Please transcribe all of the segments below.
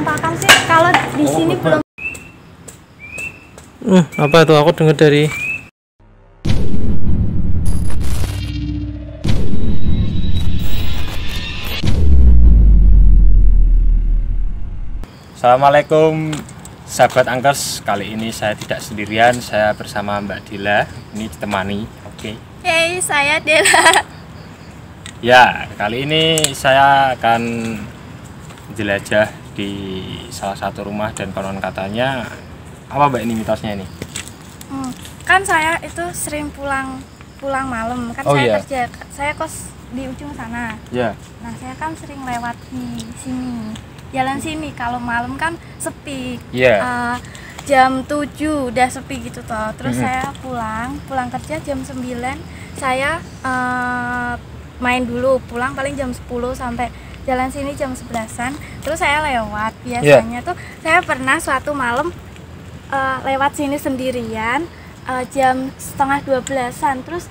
Pakan sih kalau di sini belum. Apa tuh? Aku dengar dari. Assalamualaikum sahabat Angkers. Kali ini saya tidak sendirian, saya bersama Mbak Dila. Ini ditemani. Oke. Hey, saya Dela. Ya, kali ini saya akan jelajah di salah satu rumah dan konon katanya apa Mbak ini mitosnya ini? Kan saya itu sering pulang malam kan. Kerja, saya kos di ujung sana. Ya. Nah, saya kan sering lewat di sini, jalan sini. Kalau malam kan sepi. Jam 7 udah sepi gitu toh. Terus saya pulang kerja jam 9. Saya main dulu, pulang paling jam 10 sampai jalan sini jam 11-an. Terus saya lewat. Biasanya tuh saya pernah suatu malam lewat sini sendirian jam setengah 12-an. Terus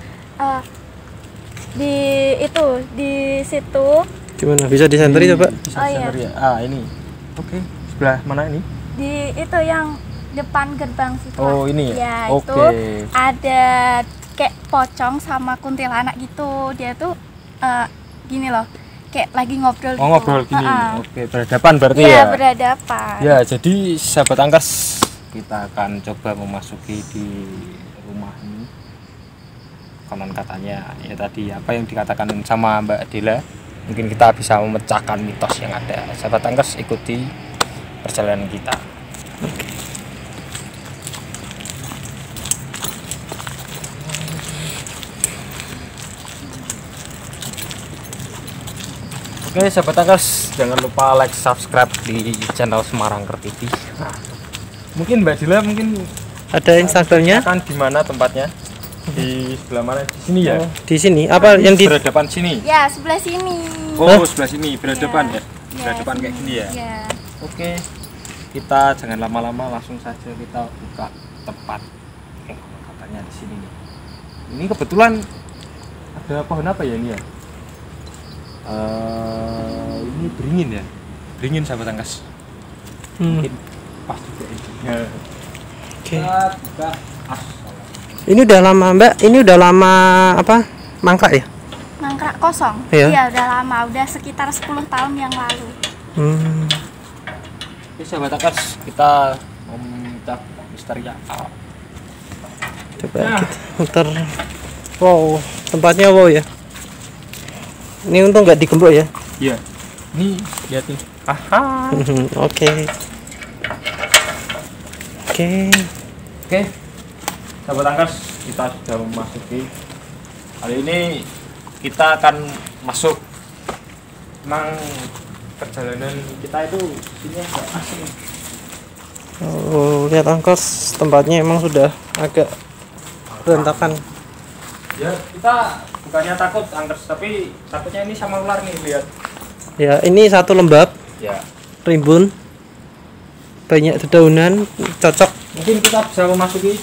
di situ Gimana? Bisa disentri coba? Iya. Ini. Oke. Sebelah mana ini? Di itu yang depan gerbang situ. Oh, ini ya. Oke. Itu ada kayak pocong sama kuntilanak gitu. Dia tuh gini loh, kayak lagi ngobrol gitu. Ngobrol gini. Oke, berhadapan berarti ya? Iya, berhadapan. Ya, jadi sahabat Angkers, kita akan coba memasuki di rumah ini. Konon katanya ya tadi apa yang dikatakan sama Mbak Dela, mungkin kita bisa memecahkan mitos yang ada. Sahabat Angkers, ikuti perjalanan kita. Oke, sahabat Angkers, jangan lupa like, subscribe di channel Semarangker TV. Nah, mungkin Mbak Dila Ada Instagramnya? Kan di mana tempatnya? Di sebelah mana? Di sini ya? Di sini. Apa yang di berhadapan sini? Ya, sebelah sini. Oh, sebelah sini berhadapan ya? Ya, Berhadapan kayak gini ya? Ya. Oke. Kita jangan lama-lama, langsung saja kita buka tempat. Katanya di sini nih. Ini kebetulan ada pohon apa ya ini ya? Ini beringin ya? Beringin sahabat Angkers. Mungkin pas juga ini. Oke. Kita buka. Ini udah lama Mbak. Ini udah lama apa? Mangkrak ya? Mangkrak kosong. Iya. Udah lama, udah sekitar 10 tahun yang lalu. Oke, sahabat Angkers, kita meminta misteri apa? Coba kita muter. Wow, tempatnya wow ya. Ini untung nggak digembok ya. Iya. Ini lihat nih. Aha. Oke. Sahabat Angkers, kita sudah memasuki. Kali ini kita akan masuk. Memang perjalanan kita itu sini agak asing. Oh, lihat Angkos, tempatnya emang sudah agak berantakan. Ya, kita bukannya takut Angkers, tapi takutnya ini sama ular nih, lihat. Ya, ini satu lembab. Ya. Rimbun. Banyak dedaunan, cocok. Mungkin kita bisa memasuki.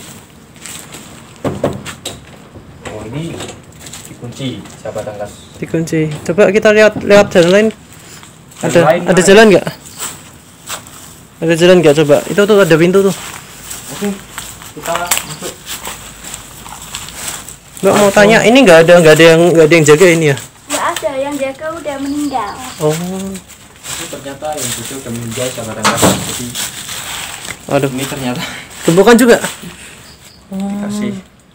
Oh, ini dikunci, sahabat Angkers. Dikunci. Coba kita lihat jalan lain. Ada jalan nggak? Ada jalan nggak? Coba. Itu tuh ada pintu tuh. Oke, kita masuk. Mbak mau tanya, ini nggak ada yang jaga ini ya? Nggak ada, yang jaga udah meninggal. Oh. Ini ternyata yang itu udah meninggal, sahabat Angkers. Jadi, Aduh. ini ternyata Gembokan juga. dikasih.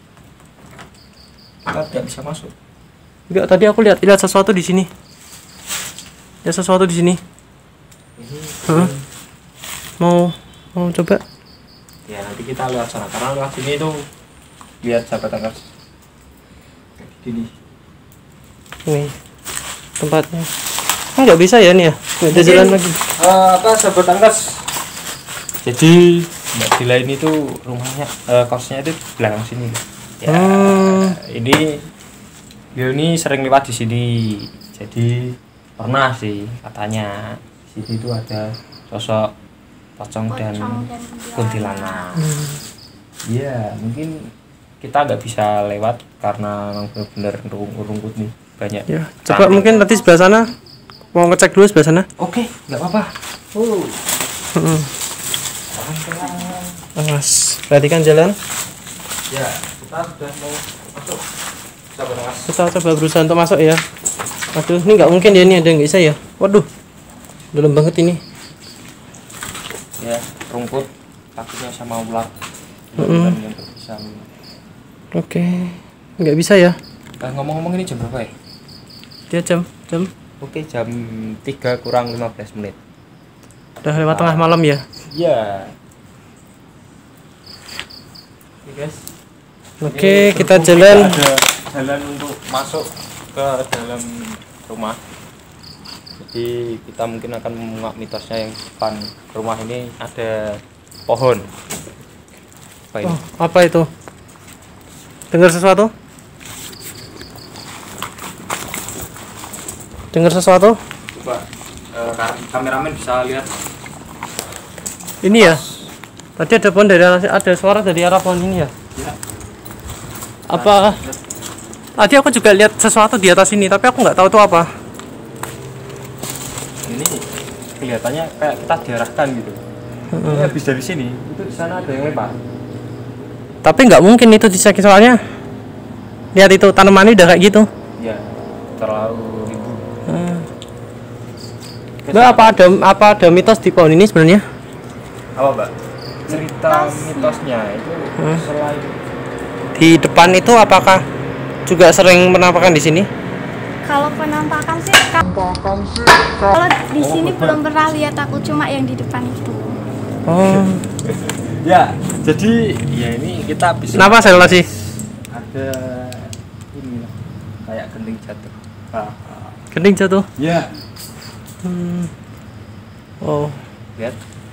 Kita tidak bisa masuk. Enggak, tadi aku lihat sesuatu di sini. Lihat sesuatu di sini. Ini Mau coba? ya nanti kita lewat sana karena lewat sini itu lihat sahabat Angkers kayak gini. Nih tempatnya. Nggak bisa ya nih ya? Nggak ada jalan lagi. Apa sahabat Angkers? Jadi Mbak Dila ini tuh rumahnya kosnya itu di belakang sini. Ya, ini dia ini sering lewat di sini. Jadi pernah sih katanya di sini tuh ada sosok pocong dan kuntilanak. Iya, mungkin kita nggak bisa lewat karena memang benar-benar rumput nih banyak. Ya, coba mungkin nanti sebelah sana. Mau ngecek dulu sebelah sana. Oke, nggak apa-apa. Mas, perhatikan jalan. Ya, kita sudah mau masuk. Sabar Mas. Kita coba berusaha untuk masuk ya. Waduh, ini nggak mungkin ya, ini ada nggak bisa ya. Waduh, dalam banget ini. Ya, rumput takutnya sama ular. Yang bisa. Oke, nggak bisa ya. Ngomong-ngomong ini jam berapa ya? Dia jam. Oke, jam 3 kurang 15 menit. Udah lewat tengah malam ya. Iya. Oke guys. Oke, Ini kita berhubung jalan. tidak ada jalan untuk masuk ke dalam rumah. Jadi kita mungkin akan mengungkap mitosnya yang depan rumah ini ada pohon. Apa ini? Oh, apa itu? Dengar sesuatu? Dengar sesuatu? Coba kameramen bisa lihat. Ini ya. Tadi ada pohon ada suara dari arah pohon ini ya. Ya. Apa? Tadi aku juga lihat sesuatu di atas ini, tapi aku nggak tahu itu apa. Ini kelihatannya kayak kita diarahkan gitu. Ini habis dari sini, itu di sana ada yang lempar. Tapi nggak mungkin itu disakit soalnya. Lihat itu tanamannya udah kayak gitu. Ya, terlalu ribu. Mbak, apa ada mitos di pohon ini sebenarnya? Apa Mbak? Cerita mitosnya itu selain Di depan itu apakah juga sering penampakan di sini? Kalau penampakan sih kalau di sini belum pernah lihat aku, cuma yang di depan itu. Oh. ya, jadi ya ini kita bisa. Kenapa saya sih? Ada ini kayak genting jatuh. Gending jatuh. Ya. Oh. Lihat.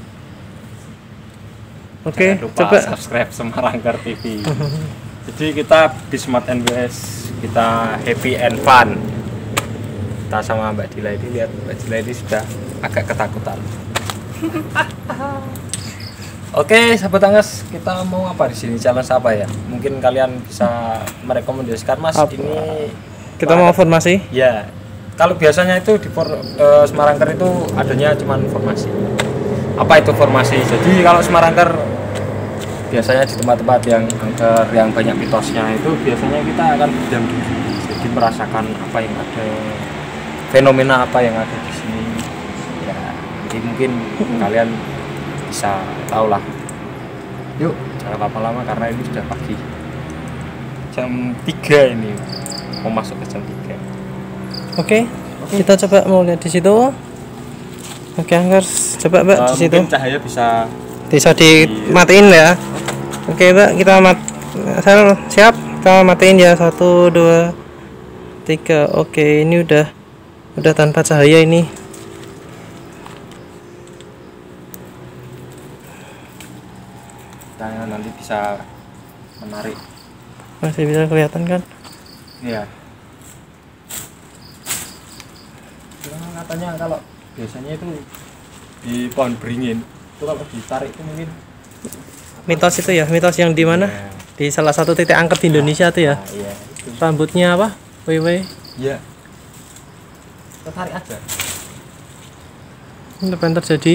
Oke, Jangan lupa coba subscribe Semarangkar TV. Jadi kita Bismart NWS, kita happy and fun. Kita sama Mbak Dila ini, lihat Mbak Dila ini sudah agak ketakutan. Oke, sahabat Angges, kita mau apa di sini? Challenge apa ya? Mungkin kalian bisa merekomendasikan Mas Apa? ini. kita mau formasi. Ya, kalau biasanya itu di Semarangkar itu adanya cuma formasi. Apa itu formasi? Jadi kalau Semarangkar biasanya di tempat-tempat yang angker, yang banyak mitosnya itu biasanya kita akan berdiam diri, jadi merasakan apa yang ada, fenomena apa yang ada di sini. Ya, jadi mungkin kalian bisa tahu lah. Yuk, jangan lama-lama karena ini sudah pagi. Jam 3 ini, mau masuk ke jam 3. Oke, kita coba mau lihat di situ. Oke, Angers, coba Mbak di situ. Mungkin cahaya bisa dimatiin ya. Oke Mbak, kita siap, kita matiin ya. 1, 2, 3. Oke, ini udah tanpa cahaya ini. Cahaya nanti bisa menarik. Masih bisa kelihatan kan? Iya. Katanya kalau biasanya itu di pohon beringin itu kalau ditarik itu mungkin Mitos itu ya, mitos yang di mana? ya. Di salah satu titik angker di Indonesia tuh ya. Iya itu. Rambutnya apa? Wewe. Iya. Kita tarik aja. Ini apa yang terjadi?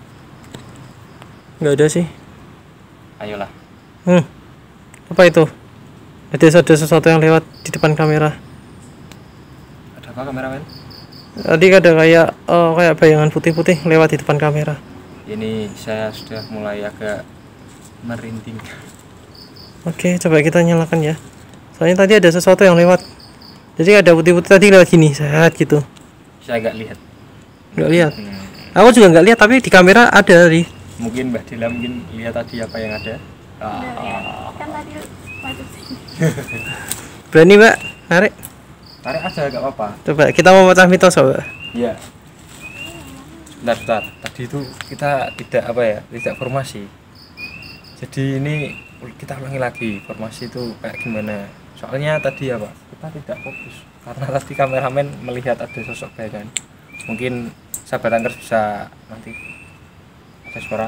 Nggak ada sih. Ayolah. Apa itu? Ada sesuatu yang lewat di depan kamera. Ada apa kameramen? Tadi ada kayak bayangan putih-putih lewat di depan kamera. Ini saya sudah mulai agak merinding. Oke, coba kita nyalakan ya. Soalnya tadi ada sesuatu yang lewat. Jadi ada putih-putih tadi lewat gini, saat gitu. Saya nggak lihat. Nggak lihat. Aku juga nggak lihat, tapi di kamera ada tadi. Mungkin Mbak Dila mungkin lihat tadi apa yang ada. Kan tadi waktu sini. Berani Mbak? Tarik. Tarik aja nggak apa-apa. Coba kita mau pecah mitos coba. Iya. Sebentar. Tadi itu kita tidak formasi. Jadi ini kita ulangi lagi, formasi itu kayak gimana. Soalnya tadi kita tidak fokus karena tadi kameramen melihat ada sosok bayangan. Mungkin sahabat Angkers bisa nanti ada suara.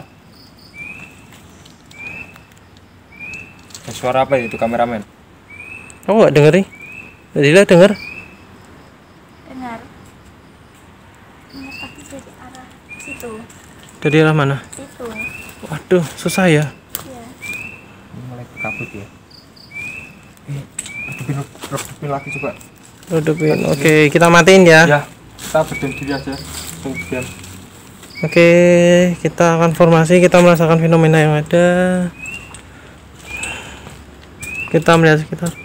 Ada suara apa itu kameramen? Kamu nggak denger nih? Dila denger? Dengar. Tapi dari arah situ. Dari arah mana? Itu. Waduh, susah ya. Iya. Ini mulai kabut ya. Redupin lagi coba. Redupin. Oke, kita matiin ya. Ya, kita berdiam diri aja. Diam. Oke, kita akan formasi, kita merasakan fenomena yang ada. Kita melihat sekitar.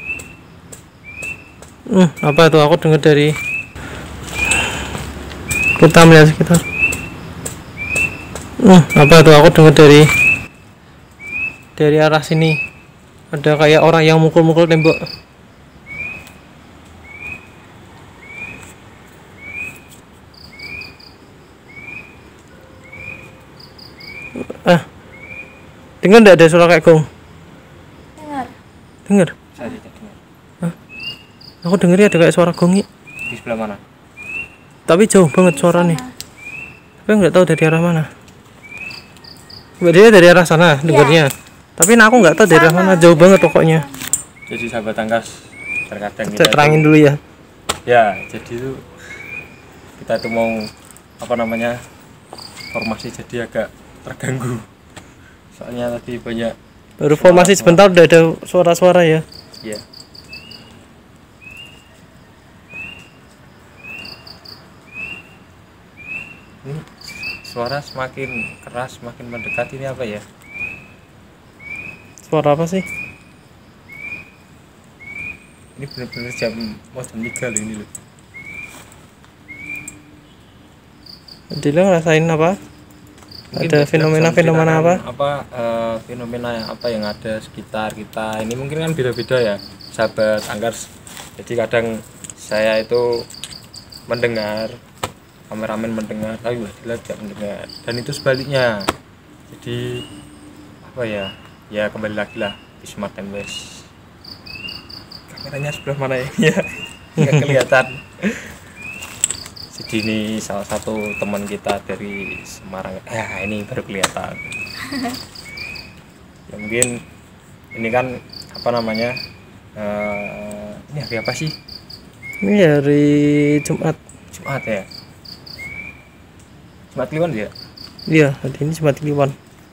Apa itu? Aku dengar dari. Kita melihat sekitar. Apa itu? Aku dengar dari arah sini. Ada kayak orang yang mukul-mukul tembok. Dengar enggak ada suara kayak gong? Dengar. Saya tidak dengar. Aku denger ada kayak suara gong. Di sebelah mana? Tapi jauh banget suaranya. Tapi nggak tahu dari arah mana. Dia dari arah sana dengarnya. Tapi aku nggak tahu dari arah mana, jauh banget pokoknya. Jadi sahabat Tangkas, terkadang kita terangin dulu ya. Ya, jadi itu kita tuh mau apa namanya formasi jadi agak terganggu. Soalnya tadi banyak. Baru formasi sebentar udah ada suara-suara ya. Iya. Ini suara semakin keras, semakin mendekat, ini apa ya? Suara apa sih? Ini benar-benar mau jam 3 loh ini loh. Dila ngerasain apa? Mungkin ada fenomena-fenomena apa? Fenomena apa yang ada sekitar kita. Ini mungkin kan beda-beda ya, sahabat Angkers. Jadi kadang saya itu mendengar, kameramen mendengar, tapi Mbak Dila tidak mendengar. Dan itu sebaliknya. Jadi apa ya? Ya kembali lagi lah di Smart and West. Kameranya sebelah mana ya? Ya nggak kelihatan. Jadi ini salah satu teman kita dari Semarang. Ini baru kelihatan. Ya mungkin ini kan apa namanya? Ini hari apa sih? Ini hari Jumat. Jumat ya. Jumat Kliwon ya? Iya, hari ini Jumat Kliwon.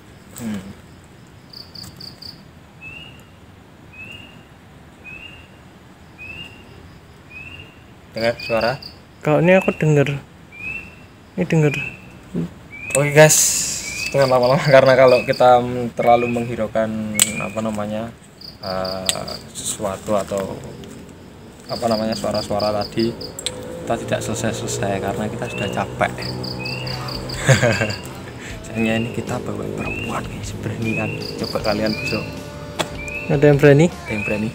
Dengar suara? Kalau ini aku denger. Ini denger. Oke guys, jangan lama-lama karena kalau kita terlalu menghiraukan apa namanya sesuatu atau apa namanya suara-suara tadi, kita tidak selesai karena kita sudah capek. Sayangnya ini kita bawa perempuan guys, berani kan? Coba kalian besok. Ada yang berani? Ada yang berani.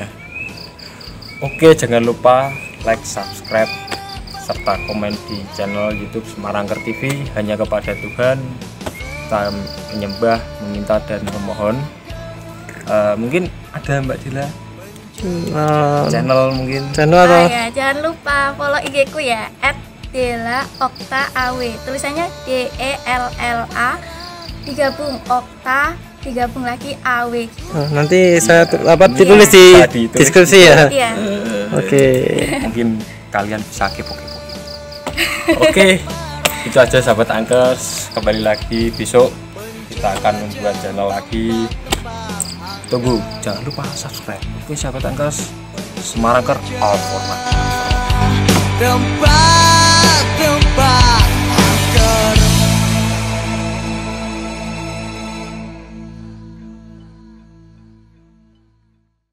Oke, jangan lupa like, subscribe, serta komen di channel YouTube Semarangker TV. Hanya kepada Tuhan kita menyembah, meminta dan memohon. Mungkin ada Mbak Dila channel mungkin atau ya, jangan lupa follow IG ku ya @dela_okta_aw, tulisannya DELLA digabung Okta digabung lagi AW. Nanti saya ditulis di deskripsi ya. Iya. Oke. Mungkin kalian bisa kepo-kepo. Oke, itu aja sahabat Angkers. Kembali lagi besok kita akan membuat channel lagi. Tunggu, jangan lupa subscribe. Oke sahabat Angkers, Semarangker all format.